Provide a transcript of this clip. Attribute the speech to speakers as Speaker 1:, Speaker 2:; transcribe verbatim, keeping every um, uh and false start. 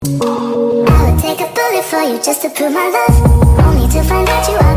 Speaker 1: I would take a bullet for you just to prove my love, only to find out you are